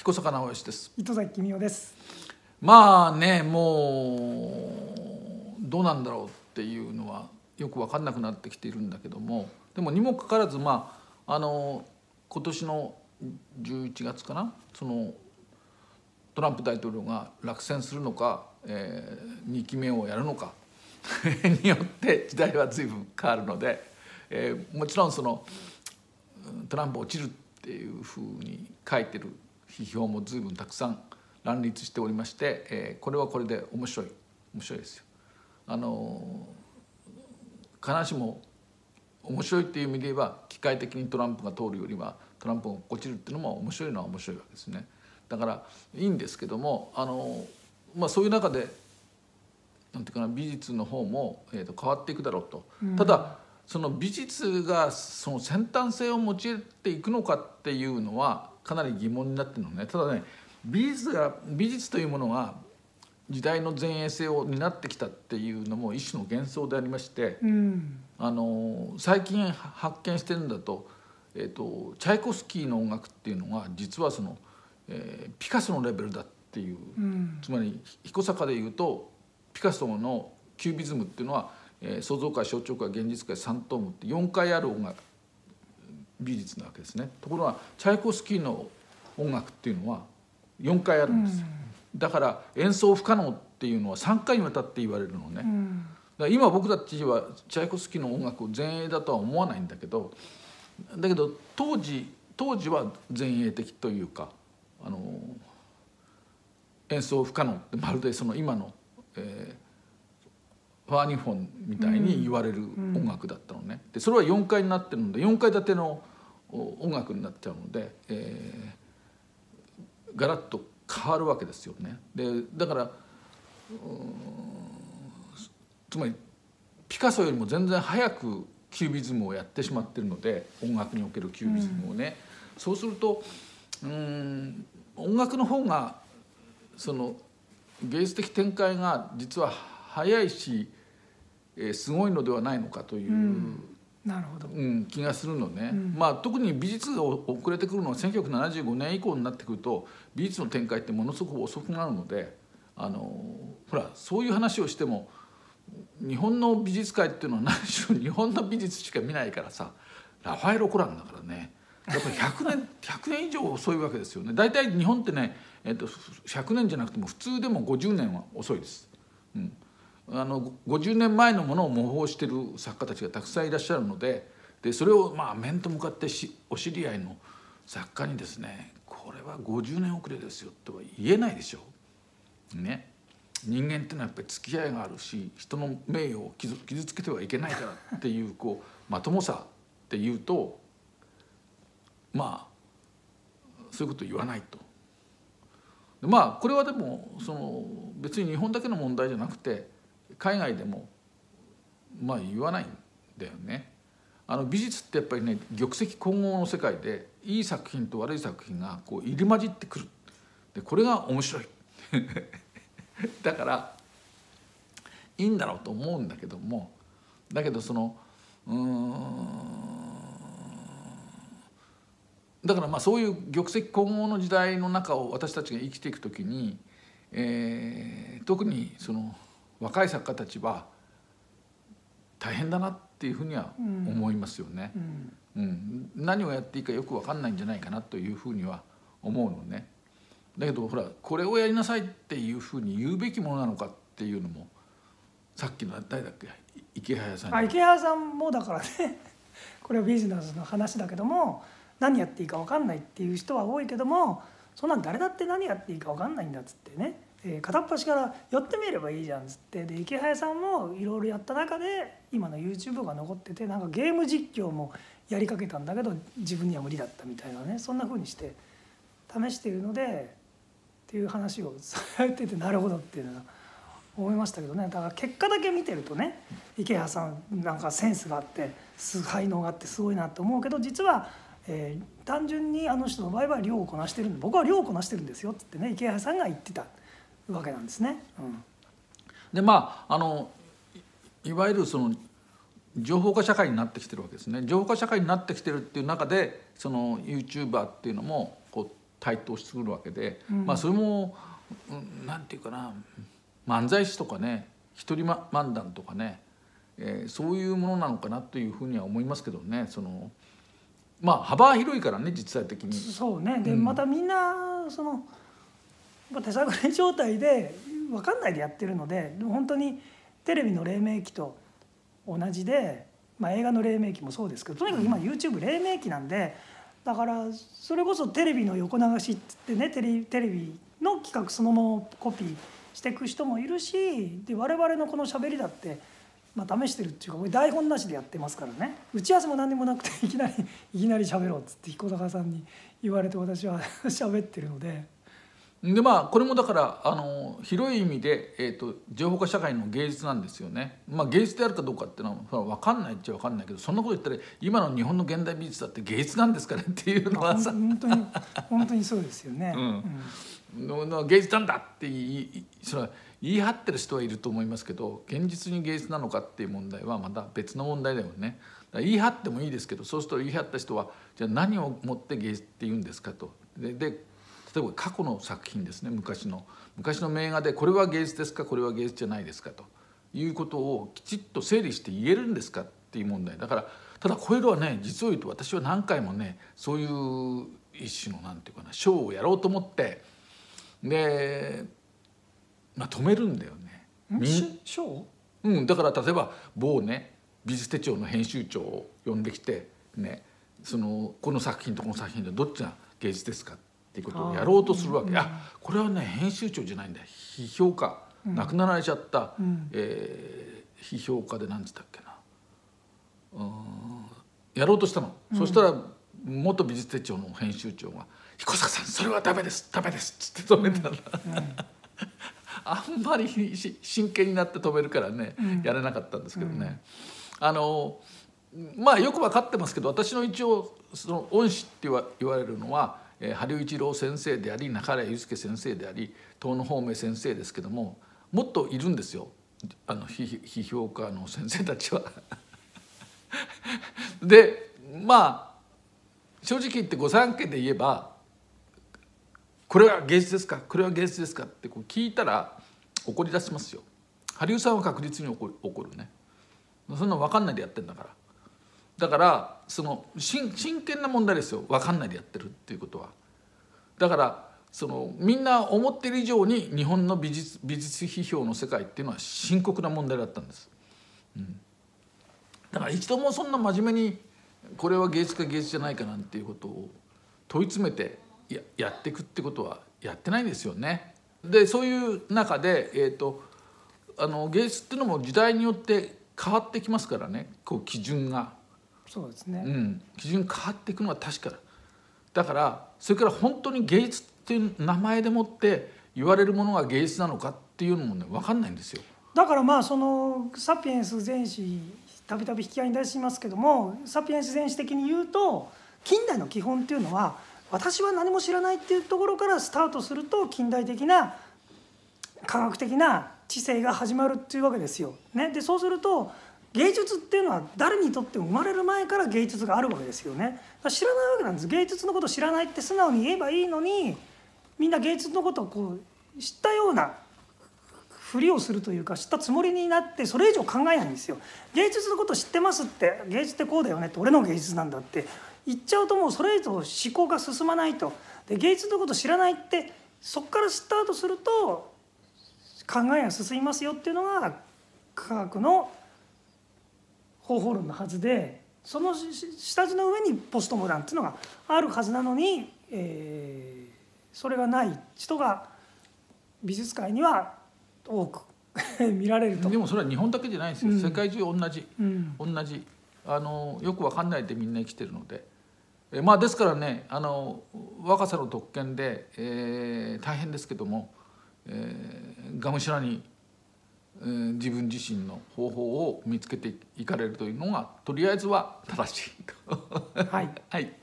彦坂直義です。 糸崎公夫です。 まあね、もうどうなんだろうっていうのはよく分かんなくなってきているんだけども、でもにもかかわらず、今年の11月かな、トランプ大統領が落選するのか、2期目をやるのかによって時代は随分変わるので、もちろんトランプ落ちるっていうふうに書いてる批評も随分たくさん乱立しておりまして、これはこれで面白いですよ。必ずしも面白いっていう意味で言えば、機械的にトランプが通るよりはトランプが落ちるっていうのも面白いのは面白いわけですね。だからいいんですけども、そういう中でなんていうかな、美術の方も、変わっていくだろうと。ただその美術がその先端性を用いていくのかっていうのはかなり疑問になってるのね。ただね、美術というものが時代の前衛性を担ってきたっていうのも一種の幻想でありまして、最近発見してるんだと、チャイコフスキーの音楽っていうのが実はピカソのレベルだっていう、つまり彦坂でいうとピカソのキュービズムっていうのは、創造界、象徴界、現実界、三トームって4回ある音楽美術なわけですね。ところがチャイコフスキーの音楽っていうのは4回あるんです。だから演奏不可能っていうのは3回にわたって言われるのね。だから今僕たちはチャイコフスキーの音楽を前衛だとは思わないんだけど、当時は前衛的というか、演奏不可能ってまるで今の、ファーニホンみたいに言われる音楽だったのね。でそれは4回になってるので4階建ての音楽になっちゃうので、ガラッと変わるわけですよね。でだからつまりピカソよりも全然早くキュービズムをやってしまってるので、音楽におけるキュービズムをね、そうすると音楽の方が芸術的展開が実は早いし、すごいのではないのかという、 なるほど、 気がするのね。特に美術が遅れてくるのは1975年以降になってくると、美術の展開ってものすごく遅くなるので、ほらそういう話をしても日本の美術界っていうのは何しろ日本の美術しか見ないからさ、ラファエロ・コランだからね、やっぱり100年以上遅いわけですよね。大体日本ってね、100年じゃなくても普通でも50年は遅いです。50年前のものを模倣してる作家たちがたくさんいらっしゃるので、それを面と向かってお知り合いの作家にですね、これは50年遅れですよとは言えないでしょうね。人間ってのはやっぱり付き合いがあるし、人の名誉を傷つけてはいけないからっていうまともさっていうと、そういうこと言わないと。これはでも別に日本だけの問題じゃなくて海外でも言わないんだよね。美術ってやっぱりね、玉石混合の世界でいい作品と悪い作品が入り混じってくる。でこれが面白いだからいいんだろうと思うんだけども、だけどだからそういう玉石混合の時代の中を私たちが生きていくときに、特に若い作家たちは大変だなっていうふうには思いますよね。何をやっていいかよく分かんないんじゃないかなというふうには思うのね。だけどほら、これをやりなさいっていうふうに言うべきものなのかっていうのも、さっきの誰だっけ、池早さん。 池早さんもだからねこれはビジネスの話だけども、何やっていいか分かんないっていう人は多いけども、そんなん誰だって何やっていいか分かんないんだっつってね、片っ端からやってみればいいじゃんっつって、で池早さんもいろいろやった中で今の YouTube が残ってて、なんかゲーム実況もやりかけたんだけど自分には無理だったみたいなね、そんな風にして試しているのでっていう話をされてて、なるほどっていうのは思いましたけどね。だから結果だけ見てるとね、池原さんなんかセンスがあって才能があってすごいなと思うけど、実は、単純にあの人の場合は量をこなしてるんで、僕は量をこなしてるんですよってね、池原さんが言ってたわけなんですね。 でいわゆる情報化社会になってきてるわけですね。情報化社会になってきてるっていう中で、YouTuber っていうのも台頭してくるわけで、 うんまあそれも、なんていうかな、漫才師とかね、一人漫談とかね、そういうものなのかなというふうには思いますけどね。まあ幅は広いからね、実際的に。 そうね。でまたみんな手探り状態で分かんないでやってるので、本当にテレビの黎明期と同じで、まあ、映画の黎明期もそうですけど、とにかく今 YouTube 黎明期なんで、だからそれこそテレビの横流しってね、テレビの企画そのままコピーしていく人もいるし、で我々のこの喋りだって、まあ、試してるっていうか、これ台本なしでやってますからね。打ち合わせも何にもなくていきなり喋ろうっつって彦坂さんに言われて私は喋ってるので。 でまあこれもだから広い意味で、情報化社会の芸術なんですよね。まあ、芸術であるかどうかっていうのは分かんないっちゃ分かんないけど、そんなこと言ったら今の日本の現代美術だって芸術なんですかねっていうのはさ、 本当にそうですよね。 芸術なんだってそれは言い張ってる人はいると思いますけど、現実に芸術なのかっていう問題はまた別の問題だよね。だから言い張ってもいいですけど、そうすると言い張った人はじゃあ何をもって芸術って言うんですかと。で例えば過去の作品ですね、昔の名画でこれは芸術ですか、これは芸術じゃないですかということをきちっと整理して言えるんですかっていう問題だから。ただ小江戸はね、実を言うと私は何回もね、そういう一種のなんていうかな、ショーをやろうと思ってで、まあ、止めるんだよね。 ショー？ だから例えば某ね美術手帳の編集長を呼んできてね、この作品とこの作品でどっちが芸術ですかっていうことをやろうとするわけ。これはね編集長じゃないんだ、批評家、亡くなられちゃった、批評家で何つったっけな、やろうとしたの。そしたら元美術手帳の編集長が「彦坂さんそれはダメですダメです」っつって止めたんだ。あんまり真剣になって止めるからね、やれなかったんですけどね。まあよく分かってますけど、私の一応恩師って言われるのは羽生一郎先生であり、中原祐介先生であり、遠野芳明先生ですけども、もっといるんですよ、批評家の先生たちは。でまあ正直言って御三家で言えば、これは芸術ですか、これは芸術ですかってこう聞いたら怒り出しますよ。羽生さんは確実に怒るね。そんな分かんないでやってんだから。だから真剣な問題ですよ、分かんないでやってるっていうことは。だからみんな思ってる以上に日本の美術批評の世界っていうのは深刻な問題だったんです。だから一度もそんな真面目にこれは芸術か芸術じゃないかなんていうことを問い詰めてやっていくってことはやってないんですよね。でそういう中で、芸術っていうのも時代によって変わってきますからね、こう基準が。 そうですね。 基準変わっていくのは確かだから、それから本当に芸術っていう名前でもって言われるものが芸術なのかっていうのもね分かんないんですよ。 だからまあサピエンス全史たびたび引き合いに出しますけども、サピエンス全史的に言うと近代の基本っていうのは、私は何も知らないっていうところからスタートすると近代的な科学的な知性が始まるっていうわけですよ。ね、でそうすると芸術っていうのは誰にとっても生まれる前から芸術があるわけですよね。だから知らないわけなんです。芸術のことを知らないって素直に言えばいいのに、みんな芸術のことをこう知ったようなふりをするというか、知ったつもりになってそれ以上考えないんですよ。芸術のことを知ってますって、芸術ってこうだよねって、俺の芸術なんだって言っちゃうと、もうそれ以上思考が進まないと。で芸術のことを知らないって、そこからスタートすると考えが進みますよっていうのが科学の方法論のはずで、その下地の上にポストモダンっていうのがあるはずなのに、それがない人が美術界には多く見られると。 でもそれは日本だけじゃないですよ、世界中同じ、同じよく分かんないでみんな生きてるので、まあですからね、若さの特権で、大変ですけども、がむしゃらに自分自身の方法を見つけていかれるというのがとりあえずは正しいと。 はいはい。